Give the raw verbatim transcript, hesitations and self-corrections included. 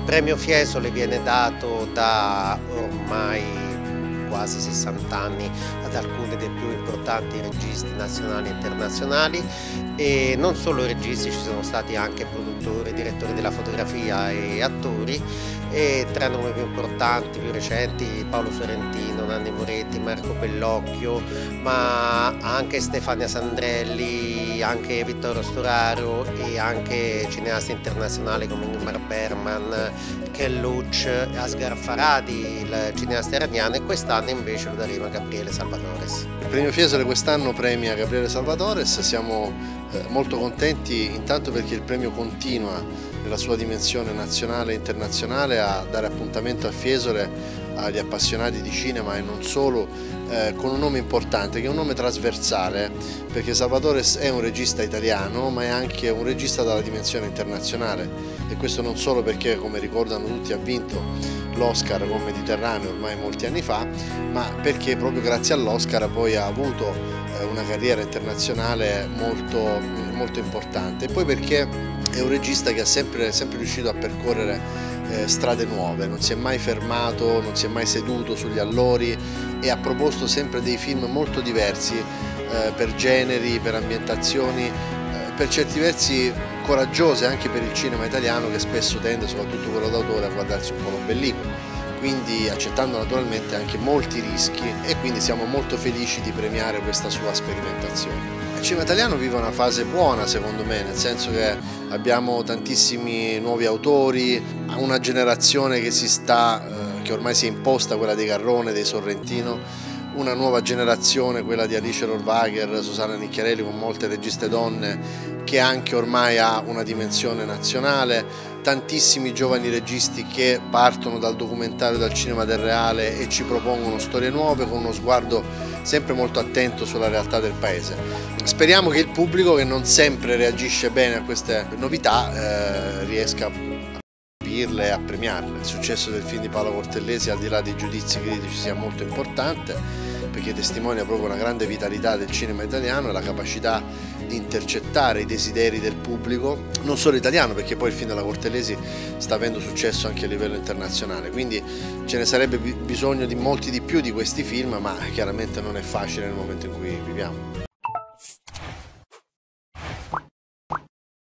premio Fiesole viene dato da ormai quasi sessanta anni ad alcuni dei più importanti registi nazionali e internazionali, e non solo registi, ci sono stati anche produttori, direttori della fotografia e attori, e tra i nomi più importanti, più recenti, Paolo Sorrentino, Nanni Moretti, Marco Bellocchio, ma anche Stefania Sandrelli, anche Vittorio Storaro e anche cineasti internazionali come Ingmar Bergman, Ken Loach, Asghar Farhadi, il cineasta iraniano, e quest'anno invece lo daremo a Gabriele Salvatores. Il premio Fiesole quest'anno premia Gabriele Salvatores, siamo eh, molto contenti intanto perché il premio continua nella sua dimensione nazionale e internazionale a dare appuntamento a Fiesole agli appassionati di cinema e non solo, eh, con un nome importante, che è un nome trasversale, perché Salvatores è un regista italiano ma è anche un regista dalla dimensione internazionale, e questo non solo perché, come ricordano tutti, ha vinto l'Oscar con Mediterraneo ormai molti anni fa, ma perché proprio grazie all'Oscar poi ha avuto eh, una carriera internazionale molto, molto importante, e poi perché è un regista che ha sempre, sempre riuscito a percorrere eh, strade nuove, non si è mai fermato, non si è mai seduto sugli allori e ha proposto sempre dei film molto diversi eh, per generi, per ambientazioni, eh, per certi versi coraggiose anche per il cinema italiano, che spesso tende, soprattutto quello d'autore, a guardarsi un po' l'ombelico, quindi accettando naturalmente anche molti rischi, e quindi siamo molto felici di premiare questa sua sperimentazione. Il cinema italiano vive una fase buona secondo me, nel senso che abbiamo tantissimi nuovi autori, una generazione che si sta, eh, che ormai si è imposta, quella dei Garrone, dei Sorrentino, una nuova generazione, quella di Alice Rohrwacher, Susanna Nicchiarelli, con molte registe donne, che anche ormai ha una dimensione nazionale, tantissimi giovani registi che partono dal documentario, dal cinema del reale e ci propongono storie nuove con uno sguardo sempre molto attento sulla realtà del paese. Speriamo che il pubblico, che non sempre reagisce bene a queste novità, eh, riesca a capirle e a premiarle. Il successo del film di Paolo Cortellesi, al di là dei giudizi critici, sia molto importante, perché testimonia proprio una grande vitalità del cinema italiano e la capacità di intercettare i desideri del pubblico, non solo italiano, perché poi il film della Cortellesi sta avendo successo anche a livello internazionale, quindi ce ne sarebbe bisogno di molti di più di questi film, ma chiaramente non è facile nel momento in cui viviamo.